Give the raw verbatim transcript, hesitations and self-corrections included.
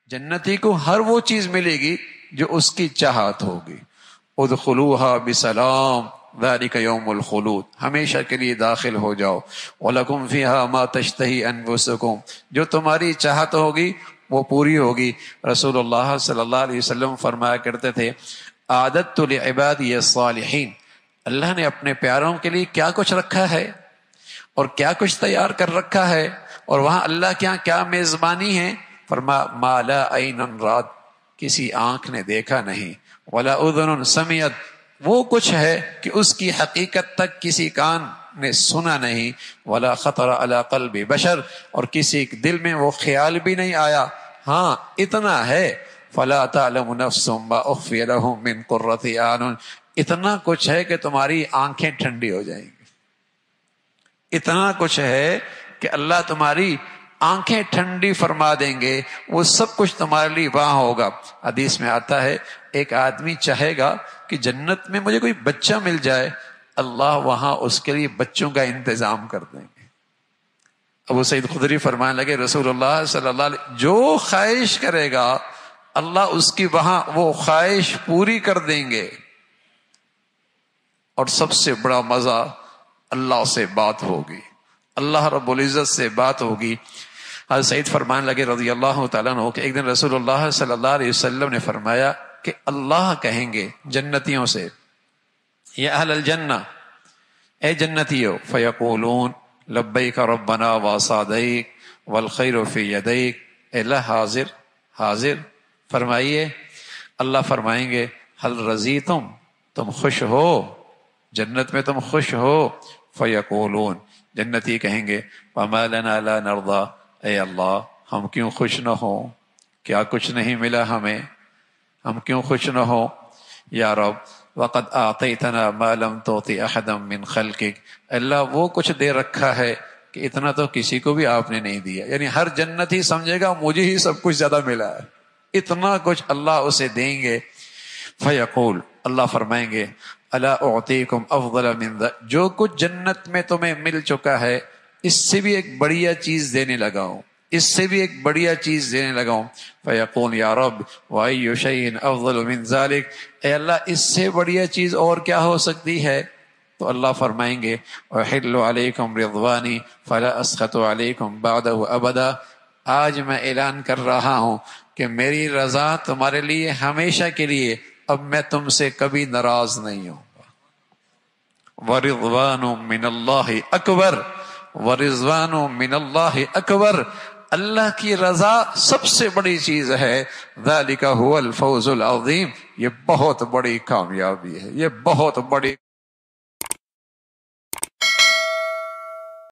جنتی کو ہر وہ چیز ملے گی جو اس کی چاہت ہوگی. ادخلوها بسلام ذلك یوم الخلود، ہمیشہ کے لیے داخل ہو جاؤ. وَلَكُمْ فِيهَا مَا تَشْتَهِي أَنفُسُكُمْ، جو تمہاری چاہت ہوگی وہ پوری ہوگی. رسول اللہ صلی اللہ علیہ وسلم فرمایا کرتے تھے اعددت لعبادی الصالحین، اللہ نے اپنے پیاروں کے لیے کیا کچھ رکھا ہے اور کیا کچھ تیار کر رکھا ہے، اور وہاں اللہ کے یہاں کیا میزبانی ہے. فرما ما لا عین رات، کسی آنکھ نے دیکھا نہیں، ولا اذن سمعت، وہ کچھ ہے کہ اس کی حقیقت تک کسی کان نے سنا نہیں، ولا خطر علی قلب بشر، اور کسی دل میں وہ خیال بھی نہیں آیا. ہاں اتنا ہے، فلا تعلم نفس ما اخفی لهم من قرۃ اعین، اتنا کچھ ہے کہ تمہاری آنکھیں ٹھنڈی ہو جائیں گی. اتنا کچھ ہے کہ اللہ تمہاری آنکھیں ٹھنڈی فرما دیں گے، وہ سب کچھ تمہارے لیے وہاں ہوگا. حدیث میں آتا ہے ایک آدمی چاہے گا کہ جنت میں مجھے کوئی بچہ مل جائے، اللہ وہاں اس کے لیے بچوں کا انتظام کر دیں گے. ابو سعید خدری فرمانے لگے رسول اللہ صلی اللہ علیہ جو خواہش کرے گا اللہ اس کی وہاں وہ خواہش پوری کر دیں گے. اور سب سے بڑا مزہ اللہ سے بات ہوگی، اللہ رب العزت سے بات ہوگی. حضرت سعید فرمانے لگے رضی اللہ تعالیٰ عنہ کہ ایک دن رسول اللہ صلی اللہ علیہ وسلم نے فرمایا کہ اللہ کہیں گے جنتیوں سے یا اہل الجنہ، اے جنتیو، فیقولون لبیک ربنا وسعدیک والخیر فی یدیک، اے اللہ حاضر حاضر فرمائیے. اللہ فرمائیں گے حل رضیتم، تم خوش ہو، جنت میں تم خوش ہو. فیقولون، جنتی کہیں گے وما لنا لا نرضى، اے اللہ ہم کیوں خوش نہ ہوں، کیا کچھ نہیں ملا ہمیں، ہم کیوں خوش نہ ہوں. یا رب وقد اعطیتنا ما لم تعط احدا من خلقک، اللہ وہ کچھ دے رکھا ہے کہ اتنا تو کسی کو بھی آپ نے نہیں دیا. یعنی ہر جنتی سمجھے گا مجھے ہی سب کچھ زیادہ ملا ہے، اتنا کچھ اللہ اسے دیں گے. فیقول، اللہ فرمائیں گے الا اعطیکم افضل من ذا، جو کچھ جنت میں تمہیں مل چکا ہے اس سے بھی ایک بڑھیا چیز دینے لگا ہوں، اس سے بھی ایک بڑھیا چیز دینے لگا ہوں. فیقول یا رب وای شیء افضل من ذلک، اے اللہ اس سے بڑھیا چیز اور کیا ہو سکتی ہے. تو اللہ فرمائیں گے احل علیکم رضوانی فلا اسخط علیکم بعدہ ابدا، آج میں اعلان کر رہا ہوں کہ میری رضا تمہارے لیے ہمیشہ کے لیے، اب میں تم سے کبھی ناراض نہیں ہوں گا. ورضوان من اللہ اکبر، ورضوان من اللہ اکبر، اللہ کی رضا سب سے بڑی چیز ہے. ذالک هو الفوز العظیم، یہ بہت بڑی کامیابی ہے، یہ بہت بڑی